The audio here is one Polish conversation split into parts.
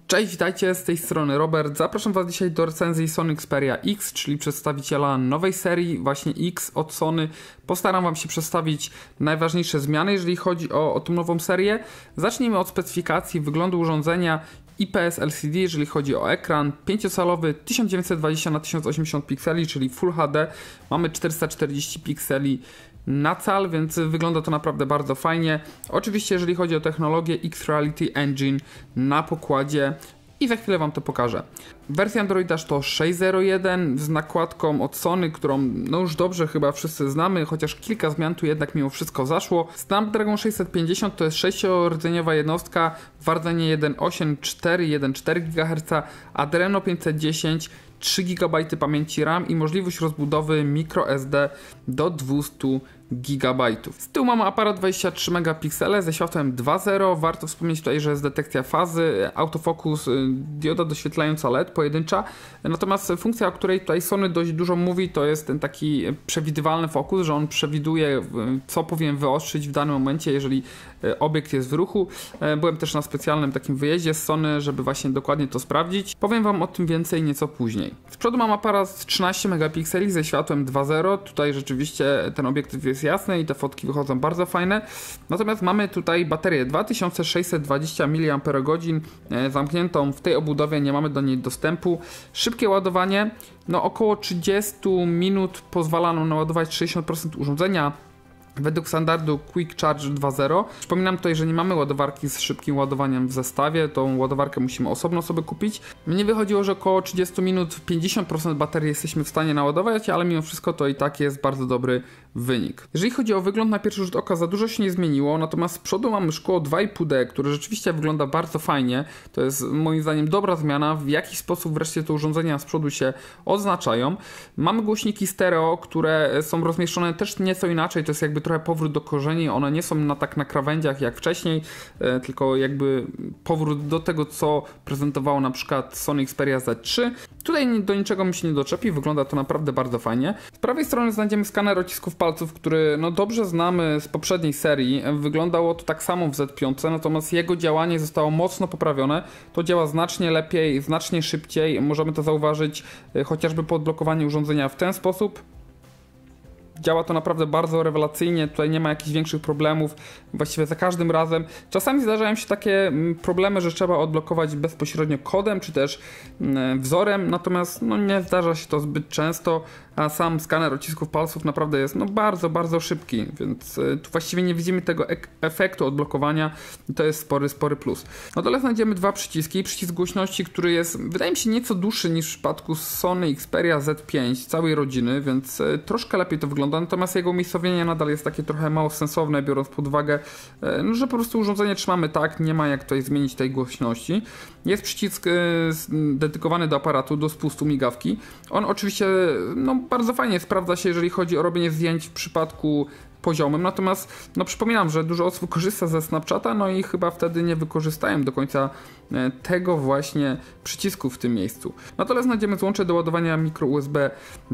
Cześć, witajcie, z tej strony Robert. Zapraszam Was dzisiaj do recenzji Sony Xperia X, czyli przedstawiciela nowej serii, właśnie X od Sony. Postaram Wam się przedstawić najważniejsze zmiany, jeżeli chodzi o tą nową serię. Zacznijmy od specyfikacji wyglądu urządzenia. IPS LCD, jeżeli chodzi o ekran, 5-calowy, 1920x1080 pikseli, czyli Full HD. Mamy 440 pikseli na cal, więc wygląda to naprawdę bardzo fajnie. Oczywiście jeżeli chodzi o technologię, X-Reality Engine na pokładzie i za chwilę Wam to pokażę. Wersja Androida to 6.0.1 z nakładką od Sony, którą no już dobrze chyba wszyscy znamy, chociaż kilka zmian tu jednak mimo wszystko zaszło. Snapdragon 650 to jest 6-rdzeniowa jednostka w rdzeniu 1.8, 4,1,4 GHz, Adreno 510, 3 GB pamięci RAM i możliwość rozbudowy microSD do 200 GB. Z tyłu mamy aparat 23 megapiksele ze światłem 2.0. Warto wspomnieć tutaj, że jest detekcja fazy, autofokus, dioda doświetlająca LED pojedyncza. Natomiast funkcja, o której tutaj Sony dość dużo mówi, to jest ten taki przewidywalny fokus, że on przewiduje, co powinien wyostrzyć w danym momencie, jeżeli obiekt jest w ruchu. Byłem też na specjalnym takim wyjeździe z Sony, żeby właśnie dokładnie to sprawdzić. Powiem Wam o tym więcej nieco później. Z przodu mam aparat 13 megapikseli ze światłem 2.0. Tutaj rzeczywiście ten obiektyw jest jasny i te fotki wychodzą bardzo fajne. Natomiast mamy tutaj baterię 2620 mAh, zamkniętą w tej obudowie, nie mamy do niej dostępu. Szybkie ładowanie, no około 30 minut pozwala nam naładować 60% urządzenia. Według standardu Quick Charge 2.0. Przypominam tutaj, że nie mamy ładowarki z szybkim ładowaniem w zestawie, tą ładowarkę musimy osobno sobie kupić. Mnie wychodziło, że około 30 minut 50% baterii jesteśmy w stanie naładować, ale mimo wszystko to i tak jest bardzo dobry wynik. Jeżeli chodzi o wygląd, na pierwszy rzut oka za dużo się nie zmieniło, natomiast z przodu mamy szkło 2,5D, które rzeczywiście wygląda bardzo fajnie. To jest moim zdaniem dobra zmiana, w jaki sposób wreszcie te urządzenia z przodu się odznaczają. Mamy głośniki stereo, które są rozmieszczone też nieco inaczej, to jest jakby trochę powrót do korzeni, one nie są na krawędziach jak wcześniej, tylko jakby powrót do tego, co prezentowało na przykład Sony Xperia Z3. Tutaj do niczego mi się nie doczepi, wygląda to naprawdę bardzo fajnie. Z prawej strony znajdziemy skaner odcisków palców, który no dobrze znamy z poprzedniej serii. Wyglądało to tak samo w Z5, natomiast jego działanie zostało mocno poprawione. To działa znacznie lepiej, znacznie szybciej. Możemy to zauważyć chociażby po odblokowaniu urządzenia w ten sposób. Działa to naprawdę bardzo rewelacyjnie, tutaj nie ma jakichś większych problemów, właściwie za każdym razem. Czasami zdarzają się takie problemy, że trzeba odblokować bezpośrednio kodem, czy też wzorem, natomiast no, nie zdarza się to zbyt często, a sam skaner odcisków palców naprawdę jest no, bardzo, bardzo szybki, więc tu właściwie nie widzimy tego efektu odblokowania i to jest spory plus. Na dole znajdziemy dwa przyciski, przycisk głośności, który jest, wydaje mi się, nieco dłuższy niż w przypadku Sony Xperia Z5 całej rodziny, więc troszkę lepiej to wygląda. Natomiast jego umiejscowienie nadal jest takie trochę mało sensowne, biorąc pod uwagę, no, że po prostu urządzenie trzymamy tak, nie ma jak tutaj zmienić tej głośności. Jest przycisk dedykowany do aparatu, do spustu migawki. On oczywiście no, bardzo fajnie sprawdza się, jeżeli chodzi o robienie zdjęć w przypadku poziomym, natomiast no, przypominam, że dużo osób korzysta ze Snapchata, no i chyba wtedy nie wykorzystałem do końca tego właśnie przycisku w tym miejscu. Na dole znajdziemy złącze do ładowania micro USB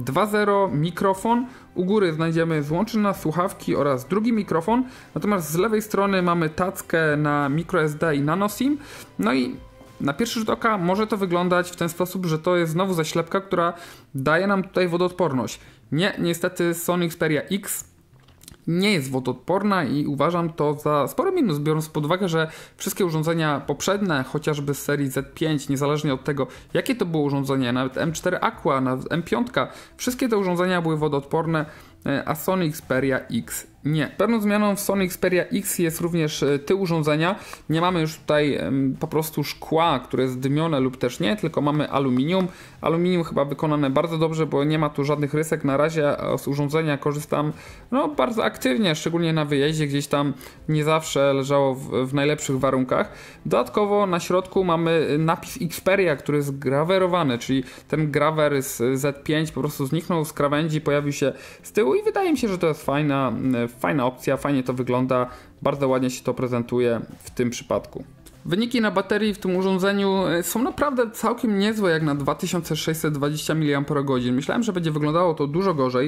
2.0, mikrofon, u góry znajdziemy złącze na słuchawki oraz drugi mikrofon, natomiast z lewej strony mamy tackę na microSD i nano SIM, no i na pierwszy rzut oka może to wyglądać w ten sposób, że to jest znowu zaślepka, która daje nam tutaj wodoodporność. Nie, niestety Sony Xperia X nie jest wodoodporna i uważam to za spory minus, biorąc pod uwagę, że wszystkie urządzenia poprzednie, chociażby z serii Z5, niezależnie od tego, jakie to było urządzenie, nawet M4 Aqua, nawet M5, wszystkie te urządzenia były wodoodporne, a Sony Xperia X nie. Pewną zmianą w Sony Xperia X jest również tył urządzenia. Nie mamy już tutaj po prostu szkła, które jest dymione lub też nie, tylko mamy aluminium. Aluminium chyba wykonane bardzo dobrze, bo nie ma tu żadnych rysek na razie, a z urządzenia korzystam no, bardzo aktywnie, szczególnie na wyjeździe, gdzieś tam nie zawsze leżało w najlepszych warunkach. Dodatkowo na środku mamy napis Xperia, który jest grawerowany, czyli ten grawer z Z5 po prostu zniknął z krawędzi, pojawił się z tyłu i wydaje mi się, że to jest fajna opcja, fajnie to wygląda, bardzo ładnie się to prezentuje w tym przypadku. Wyniki na baterii w tym urządzeniu są naprawdę całkiem niezłe jak na 2620 mAh. Myślałem, że będzie wyglądało to dużo gorzej.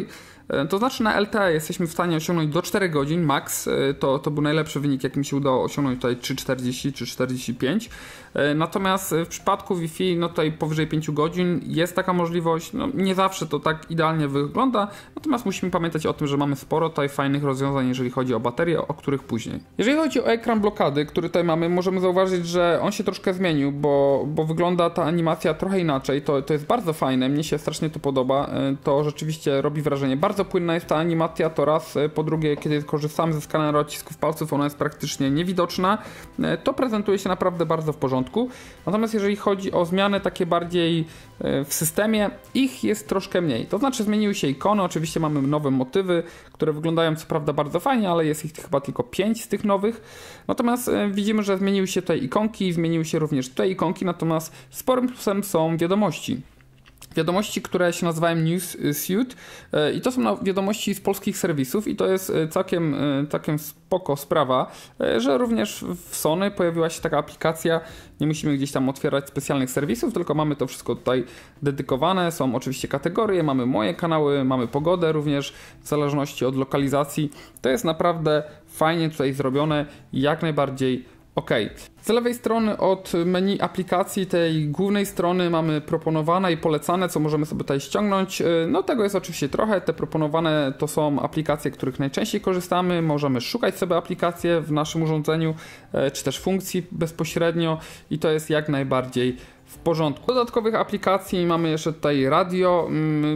To znaczy na LTE jesteśmy w stanie osiągnąć do 4 godzin max, to był najlepszy wynik, jaki mi się udało osiągnąć tutaj 3,40 czy 45. Natomiast w przypadku Wi-Fi, no tutaj powyżej 5 godzin jest taka możliwość, no nie zawsze to tak idealnie wygląda, natomiast musimy pamiętać o tym, że mamy sporo tutaj fajnych rozwiązań, jeżeli chodzi o baterie, o których później. Jeżeli chodzi o ekran blokady, który tutaj mamy, możemy zauważyć, że on się troszkę zmienił, bo wygląda ta animacja trochę inaczej, to jest bardzo fajne, mnie się strasznie to podoba, to rzeczywiście robi wrażenie. Bardzo płynna jest ta animacja, to raz, po drugie, kiedy korzystam ze skanera odcisków palców, ona jest praktycznie niewidoczna, to prezentuje się naprawdę bardzo w porządku. Natomiast jeżeli chodzi o zmiany takie bardziej w systemie, ich jest troszkę mniej. To znaczy zmieniły się ikony, oczywiście mamy nowe motywy, które wyglądają co prawda bardzo fajnie, ale jest ich chyba tylko 5 z tych nowych. Natomiast widzimy, że zmieniły się tutaj ikonki, zmieniły się również tutaj ikonki, natomiast sporym plusem są wiadomości. Wiadomości, które się nazywają News Suite i to są wiadomości z polskich serwisów i to jest całkiem spoko sprawa, że również w Sony pojawiła się taka aplikacja, nie musimy gdzieś tam otwierać specjalnych serwisów, tylko mamy to wszystko tutaj dedykowane, są oczywiście kategorie, mamy moje kanały, mamy pogodę również w zależności od lokalizacji. To jest naprawdę fajnie tutaj zrobione, jak najbardziej OK. Z lewej strony od menu aplikacji, tej głównej strony mamy proponowane i polecane, co możemy sobie tutaj ściągnąć. No tego jest oczywiście trochę, te proponowane to są aplikacje, których najczęściej korzystamy, możemy szukać sobie aplikacje w naszym urządzeniu, czy też funkcji bezpośrednio i to jest jak najbardziej w porządku. Dodatkowych aplikacji mamy jeszcze tutaj radio.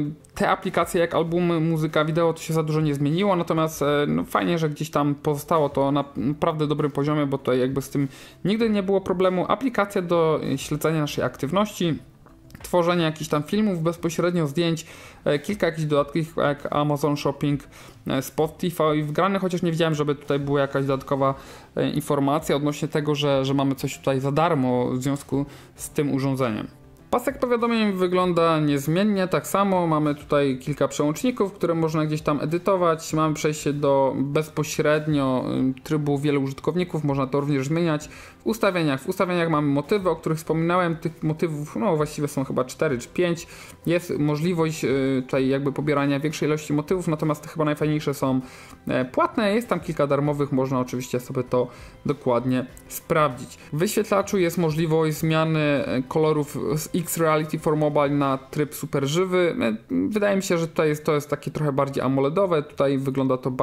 Te aplikacje jak albumy, muzyka, wideo to się za dużo nie zmieniło, natomiast no, fajnie, że gdzieś tam pozostało to na naprawdę dobrym poziomie, bo tutaj jakby z tym nigdy nie było problemu. Aplikacja do śledzenia naszej aktywności, tworzenia jakichś tam filmów, bezpośrednio zdjęć, kilka jakichś dodatków jak Amazon Shopping, Spotify wgrane, chociaż nie widziałem, żeby tutaj była jakaś dodatkowa informacja odnośnie tego, że mamy coś tutaj za darmo w związku z tym urządzeniem. Pasek powiadomień wygląda niezmiennie, tak samo, mamy tutaj kilka przełączników, które można gdzieś tam edytować, mamy przejście do bezpośrednio trybu wielu użytkowników, można to również zmieniać w ustawieniach mamy motywy, o których wspominałem, tych motywów no właściwie są chyba 4 czy 5, jest możliwość tutaj jakby pobierania większej ilości motywów, natomiast te chyba najfajniejsze są płatne, jest tam kilka darmowych, można oczywiście sobie to dokładnie sprawdzić. W wyświetlaczu jest możliwość zmiany kolorów z X-Reality for Mobile na tryb super żywy. Wydaje mi się, że tutaj to jest takie trochę bardziej AMOLEDowe, tutaj wygląda to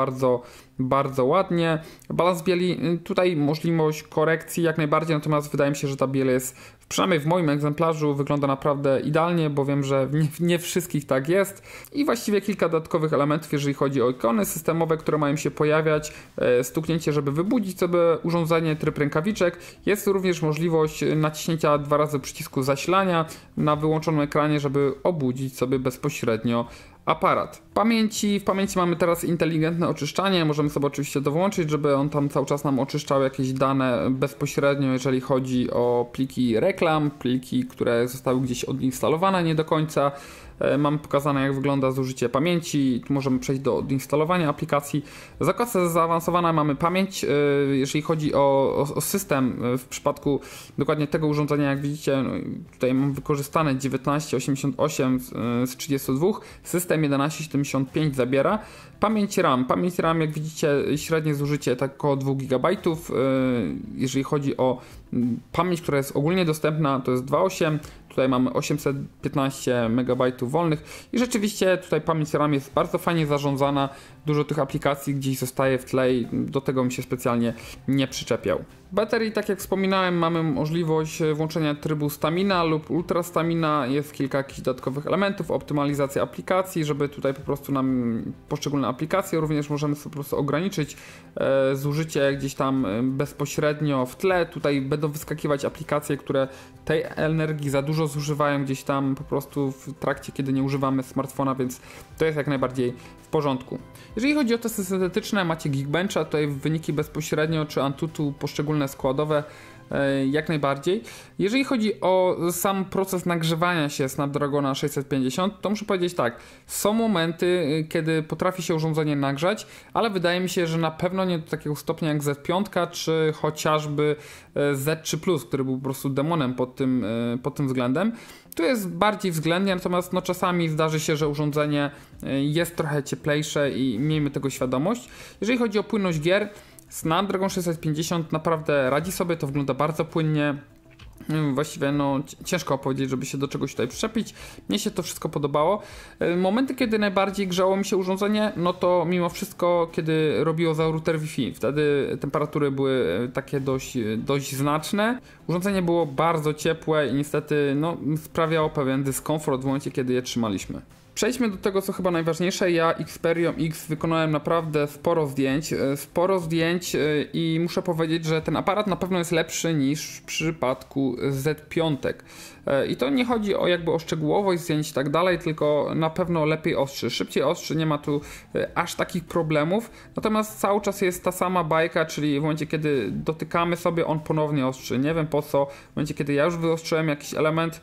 bardzo ładnie. Balans bieli, tutaj możliwość korekcji jak najbardziej, natomiast wydaje mi się, że ta biel jest, przynajmniej w moim egzemplarzu, wygląda naprawdę idealnie, bo wiem, że nie wszystkich tak jest. I właściwie kilka dodatkowych elementów, jeżeli chodzi o ikony systemowe, które mają się pojawiać. Stuknięcie, żeby wybudzić sobie urządzenie, tryb rękawiczek. Jest również możliwość naciśnięcia 2 razy przycisku zasilania na wyłączonym ekranie, żeby obudzić sobie bezpośrednio aparat. W pamięci mamy teraz inteligentne oczyszczanie, możemy sobie oczywiście to włączyć, żeby on tam cały czas nam oczyszczał jakieś dane bezpośrednio, jeżeli chodzi o pliki reklam, pliki, które zostały gdzieś odinstalowane nie do końca. Mamy pokazane, jak wygląda zużycie pamięci, tu możemy przejść do odinstalowania aplikacji. Zakładka zaawansowana, mamy pamięć, jeżeli chodzi o system, w przypadku dokładnie tego urządzenia, jak widzicie, no, tutaj mam wykorzystane 1988 z 32, system 1175 zabiera. Pamięć RAM, jak widzicie, średnie zużycie tak około 2 GB. Jeżeli chodzi o pamięć, która jest ogólnie dostępna, to jest 2.8. Tutaj mamy 815 MB wolnych i rzeczywiście tutaj pamięć RAM jest bardzo fajnie zarządzana. Dużo tych aplikacji gdzieś zostaje w tle i do tego bym się specjalnie nie przyczepiał. W baterii, tak jak wspominałem, mamy możliwość włączenia trybu Stamina lub Ultra Stamina. Jest kilka jakichś dodatkowych elementów, optymalizacja aplikacji, żeby tutaj po prostu nam poszczególne aplikacje również możemy sobie po prostu ograniczyć zużycie gdzieś tam bezpośrednio w tle. Tutaj będą wyskakiwać aplikacje, które tej energii za dużo zużywają gdzieś tam po prostu w trakcie, kiedy nie używamy smartfona, więc to jest jak najbardziej w porządku. Jeżeli chodzi o testy syntetyczne, macie Geekbencha, tutaj wyniki bezpośrednio, czy Antutu poszczególne składowe, jak najbardziej. Jeżeli chodzi o sam proces nagrzewania się Snapdragona 650, to muszę powiedzieć tak, są momenty, kiedy potrafi się urządzenie nagrzać, ale wydaje mi się, że na pewno nie do takiego stopnia jak Z5, czy chociażby Z3+, który był po prostu demonem pod tym względem. Tu jest bardziej względnie, natomiast no, czasami zdarzy się, że urządzenie jest trochę cieplejsze i miejmy tego świadomość. Jeżeli chodzi o płynność gier, Snapdragon 650 naprawdę radzi sobie, to wygląda bardzo płynnie. Właściwie no ciężko powiedzieć, żeby się do czegoś tutaj przyczepić. Mnie się to wszystko podobało. Momenty, kiedy najbardziej grzało mi się urządzenie, no to mimo wszystko, kiedy robiło za router Wi-Fi. Wtedy temperatury były takie dość znaczne. Urządzenie było bardzo ciepłe i niestety no, sprawiało pewien dyskomfort w momencie, kiedy je trzymaliśmy. Przejdźmy do tego, co chyba najważniejsze. Ja Xperią X wykonałem naprawdę sporo zdjęć i muszę powiedzieć, że ten aparat na pewno jest lepszy niż w przypadku Z5. I to nie chodzi o szczegółowość zdjęć i tak dalej, tylko na pewno lepiej ostrzy, szybciej ostrzy, nie ma tu aż takich problemów. Natomiast cały czas jest ta sama bajka, czyli w momencie, kiedy dotykamy sobie, on ponownie ostrzy. Nie wiem po co, w momencie, kiedy ja już wyostrzyłem jakiś element,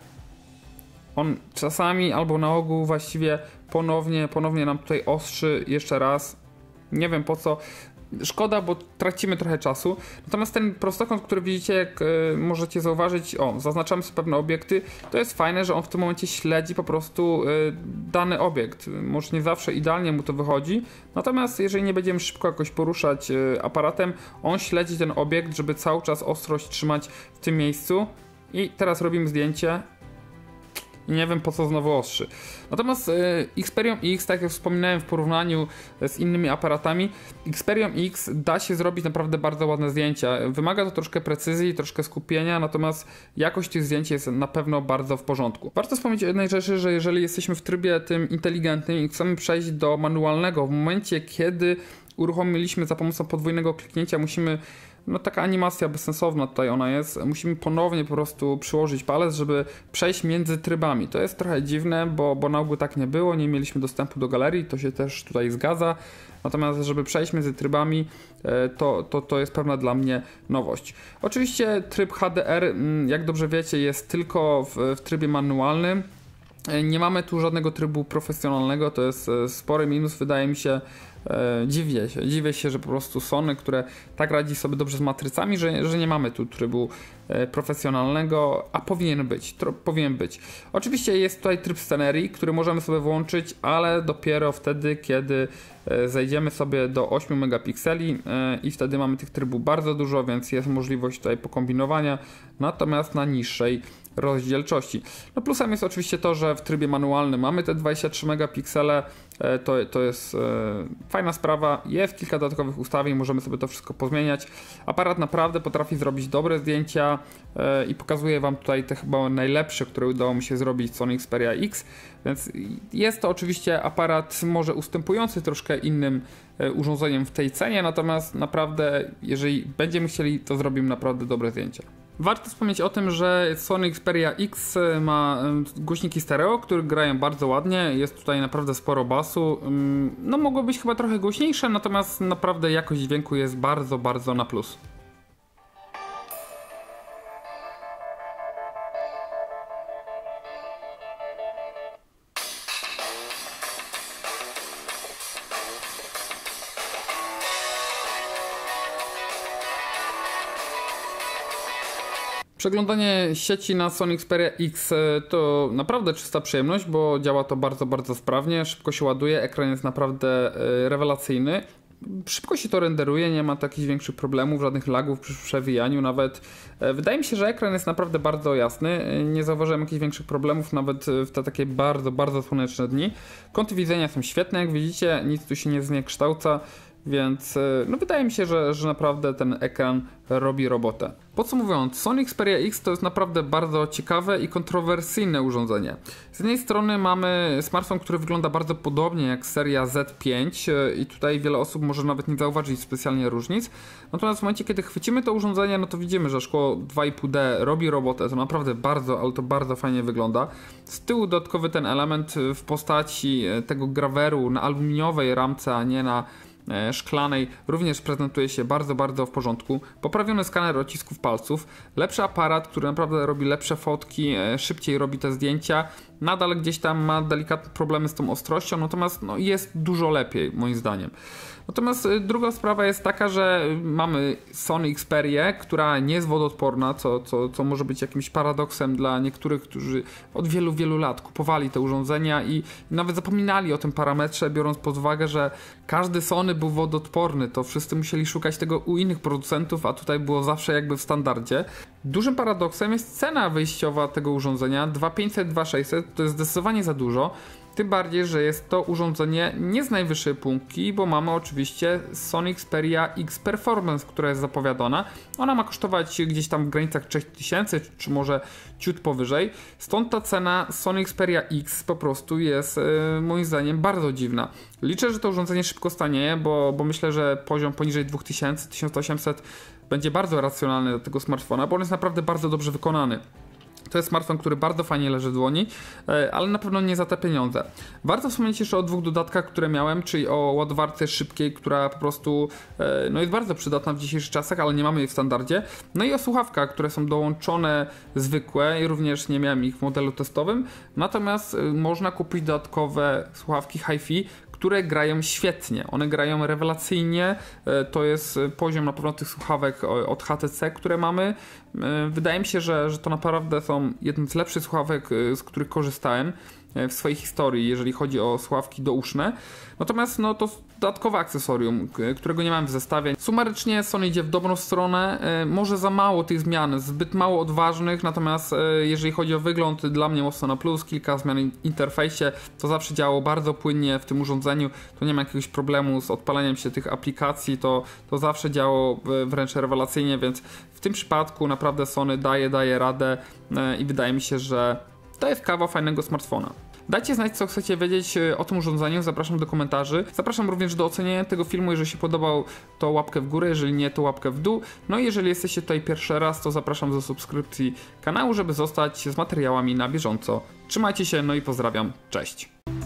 on czasami albo na ogół właściwie ponownie nam tutaj ostrzy jeszcze raz. Nie wiem po co. Szkoda, bo tracimy trochę czasu. Natomiast ten prostokąt, który widzicie, jak możecie zauważyć, zaznaczamy sobie pewne obiekty, to jest fajne, że on w tym momencie śledzi po prostu dany obiekt. Może nie zawsze idealnie mu to wychodzi, natomiast jeżeli nie będziemy szybko jakoś poruszać aparatem, on śledzi ten obiekt, żeby cały czas ostrość trzymać w tym miejscu. I teraz robimy zdjęcie. I nie wiem po co znowu ostrzy. Natomiast Xperią X, tak jak wspominałem w porównaniu z innymi aparatami, Xperią X da się zrobić naprawdę bardzo ładne zdjęcia. Wymaga to troszkę precyzji, troszkę skupienia, natomiast jakość tych zdjęć jest na pewno bardzo w porządku. Warto wspomnieć o jednej rzeczy, że jeżeli jesteśmy w trybie tym inteligentnym i chcemy przejść do manualnego, w momencie kiedy uruchomiliśmy za pomocą podwójnego kliknięcia, musimy, no taka animacja bezsensowna tutaj ona jest, musimy ponownie po prostu przyłożyć palec, żeby przejść między trybami. To jest trochę dziwne, bo na ogół tak nie było, nie mieliśmy dostępu do galerii, to się też tutaj zgadza. Natomiast żeby przejść między trybami, to jest pewna dla mnie nowość. Oczywiście tryb HDR, jak dobrze wiecie, jest tylko w trybie manualnym. Nie mamy tu żadnego trybu profesjonalnego, to jest spory minus, wydaje mi się. Dziwię się, że po prostu Sony, które tak radzi sobie dobrze z matrycami, że nie mamy tu trybu profesjonalnego, a powinien być. Oczywiście jest tutaj tryb scenerii, który możemy sobie włączyć, ale dopiero wtedy, kiedy zejdziemy sobie do 8 megapikseli i wtedy mamy tych trybów bardzo dużo, więc jest możliwość tutaj pokombinowania, natomiast na niższej rozdzielczości. No plusem jest oczywiście to, że w trybie manualnym mamy te 23 megapiksele, to jest fajna sprawa, jest kilka dodatkowych ustawień, możemy sobie to wszystko pozmieniać. Aparat naprawdę potrafi zrobić dobre zdjęcia i pokazuję wam tutaj te chyba najlepsze, które udało mi się zrobić Sony Xperia X, więc jest to oczywiście aparat może ustępujący troszkę innym urządzeniem w tej cenie, natomiast naprawdę jeżeli będziemy chcieli, to zrobimy naprawdę dobre zdjęcia. Warto wspomnieć o tym, że Sony Xperia X ma głośniki stereo, które grają bardzo ładnie, jest tutaj naprawdę sporo basu. No mogło być chyba trochę głośniejsze, natomiast naprawdę jakość dźwięku jest bardzo na plus. Przeglądanie sieci na Sony Xperia X to naprawdę czysta przyjemność, bo działa to bardzo sprawnie, szybko się ładuje, ekran jest naprawdę rewelacyjny. Szybko się to renderuje, nie ma takich większych problemów, żadnych lagów przy przewijaniu nawet. Wydaje mi się, że ekran jest naprawdę bardzo jasny, nie zauważyłem jakichś większych problemów nawet w te takie bardzo słoneczne dni. Kąty widzenia są świetne, jak widzicie, nic tu się nie zniekształca. Więc no wydaje mi się, że naprawdę ten ekran robi robotę. Podsumowując, Sony Xperia X to jest naprawdę bardzo ciekawe i kontrowersyjne urządzenie. Z jednej strony mamy smartfon, który wygląda bardzo podobnie jak seria Z5 i tutaj wiele osób może nawet nie zauważyć specjalnie różnic. Natomiast w momencie, kiedy chwycimy to urządzenie, no to widzimy, że szkło 2,5D robi robotę. To naprawdę bardzo fajnie wygląda. Z tyłu dodatkowy ten element w postaci tego graweru na aluminiowej ramce, a nie na szklanej, również prezentuje się bardzo w porządku. Poprawiony skaner odcisków palców, lepszy aparat, który naprawdę robi lepsze fotki, szybciej robi te zdjęcia. nadal gdzieś tam ma delikatne problemy z tą ostrością, natomiast no, jest dużo lepiej moim zdaniem. Natomiast druga sprawa jest taka, że mamy Sony Xperię, która nie jest wodoodporna, co może być jakimś paradoksem dla niektórych, którzy od wielu, wielu lat kupowali te urządzenia i nawet zapominali o tym parametrze, biorąc pod uwagę, że każdy Sony był wodoodporny, to wszyscy musieli szukać tego u innych producentów, a tutaj było zawsze jakby w standardzie. Dużym paradoksem jest cena wyjściowa tego urządzenia, 2500, 2600, to jest zdecydowanie za dużo. Tym bardziej, że jest to urządzenie nie z najwyższej półki, bo mamy oczywiście Sony Xperia X Performance, która jest zapowiadana. Ona ma kosztować gdzieś tam w granicach 3000, czy może ciut powyżej. Stąd ta cena Sony Xperia X po prostu jest moim zdaniem bardzo dziwna. Liczę, że to urządzenie szybko stanieje, bo myślę, że poziom poniżej 2000, 1800 będzie bardzo racjonalny do tego smartfona, bo on jest naprawdę bardzo dobrze wykonany. To jest smartfon, który bardzo fajnie leży w dłoni, ale na pewno nie za te pieniądze. Warto wspomnieć jeszcze o dwóch dodatkach, które miałem, czyli o ładowarce szybkiej, która po prostu no jest bardzo przydatna w dzisiejszych czasach, ale nie mamy jej w standardzie. No i o słuchawkach, które są dołączone zwykłe i również nie miałem ich w modelu testowym. Natomiast można kupić dodatkowe słuchawki hi-fi, które grają świetnie, one grają rewelacyjnie, to jest poziom na pewno tych słuchawek od HTC, które mamy. Wydaje mi się, że to naprawdę są jedne z lepszych słuchawek, z których korzystałem w swojej historii, jeżeli chodzi o słuchawki douszne. Natomiast no, to dodatkowe akcesorium, którego nie mam w zestawie. Sumarycznie Sony idzie w dobrą stronę, może za mało tych zmian, zbyt mało odważnych, natomiast jeżeli chodzi o wygląd, dla mnie mocno na plus, kilka zmian w interfejsie, to zawsze działało bardzo płynnie w tym urządzeniu, to nie ma jakiegoś problemu z odpaleniem się tych aplikacji, to zawsze działało wręcz rewelacyjnie, więc w tym przypadku naprawdę Sony daje radę i wydaje mi się, że to jest kawał fajnego smartfona. Dajcie znać, co chcecie wiedzieć o tym urządzeniu, zapraszam do komentarzy. Zapraszam również do oceniania tego filmu, jeżeli się podobał, to łapkę w górę, jeżeli nie, to łapkę w dół. No i jeżeli jesteście tutaj pierwszy raz, to zapraszam do subskrypcji kanału, żeby zostać z materiałami na bieżąco. Trzymajcie się, no i pozdrawiam, cześć!